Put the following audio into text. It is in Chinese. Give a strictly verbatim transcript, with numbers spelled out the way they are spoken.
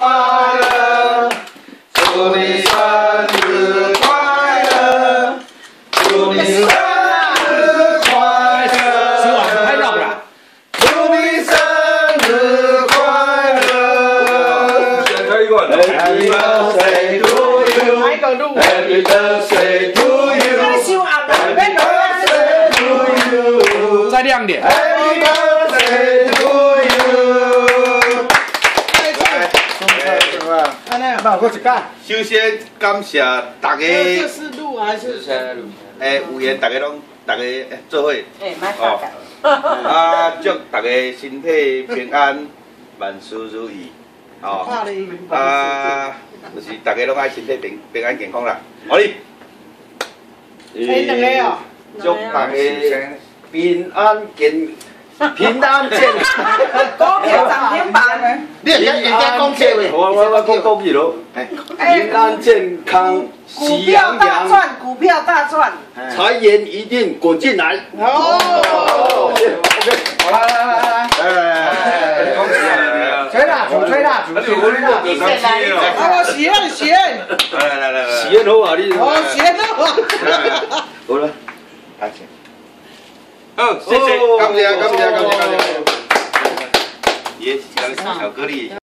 快乐，祝你生日快乐，祝你生日快乐， 希望拍照不然？ 祝你生日快乐。先开一个 Happy birthday to you，Happy birthday to you，Happy birthday to you， 再亮点。 Happy birthday to you。 安尼，那我一干。 首先感谢大家， 这是录还是？ 诶，有缘大家拢大家做伙， 哎，买卡哦，啊，祝大家身体平安，万事如意，哦，啊，就是大家拢爱身体平平安健康啦，好哩。 哎，两个哦。 祝大家平安健。 平安健康， 股票涨停板。 你人家人家讲这话，我我我讲讲去咯。平安健康，喜洋洋， 赚，股票大赚， 财源一定滚进来。 哦 ，OK， 好来来来来来，恭喜啊！ 吹蜡烛，吹蜡烛，吹蜡烛。 你先来， 哦，喜宴喜宴。 来来来来，喜宴好啊，你。 哦，喜宴好。 好了，开始。 好，谢谢，感谢感谢感谢感谢。也是小小颗粒。